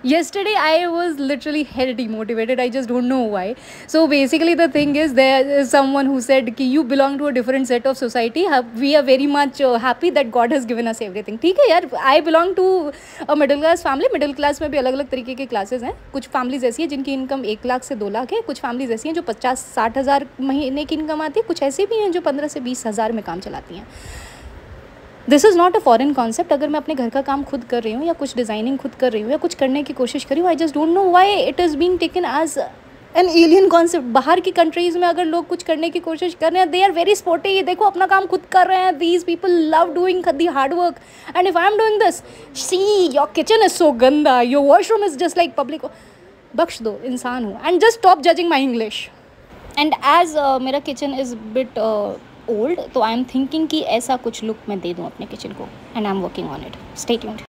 Yesterday I was literally hell demotivated. I just don't know why. So basically the thing is, there is someone who said कि you belong to a different set of society. We are very much happy that God has given us everything. ठीक है यार, I belong to a middle class family. Middle class में भी अलग अलग तरीके के क्लासेस हैं. कुछ फैमिलीज ऐसी हैं जिनकी इनकम 1 लाख से 2 लाख है. कुछ फैमिलीज ऐसी हैं जो 50-60 हज़ार महीने की इनकम आती है. कुछ ऐसी भी हैं जो 15 से 20 हज़ार में काम चलाती हैं. This is not a foreign concept. अगर मैं अपने घर का काम खुद कर रही हूँ या कुछ डिज़ाइनिंग खुद कर रही हूँ या कुछ करने की कोशिश कर रही हूँ, I just don't know why it is being taken as an alien concept. बाहर की कंट्रीज़ में अगर लोग कुछ करने की कोशिश कर रहे हैं, दे आर वेरी स्पोर्टी. देखो अपना काम खुद कर रहे हैं. These people love doing the hard work. And if I am doing this, see your kitchen is so गंदा, your washroom is just like public. बख्श दो, इंसान हूँ. And just stop judging my English. And as मेरा kitchen is bit old, तो I am thinking कि ऐसा कुछ लुक मैं दे दूँ अपने किचन को. And I am working on it. Stay tuned.